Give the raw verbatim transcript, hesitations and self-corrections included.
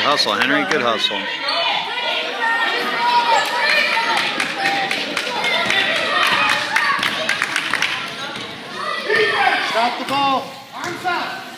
hustle, Henry. Good hustle. Stop the ball. Arms up.